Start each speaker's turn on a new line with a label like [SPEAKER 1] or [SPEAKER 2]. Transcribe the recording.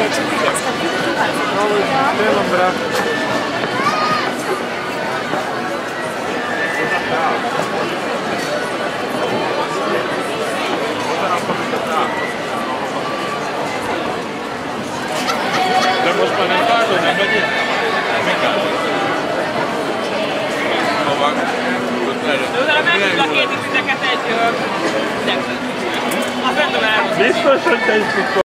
[SPEAKER 1] Bella brava. De most már nem várod, nem megyél? Mi kell? Hova? De utána megtudlak két titeket egy... Biztos, hogy te is tudsz.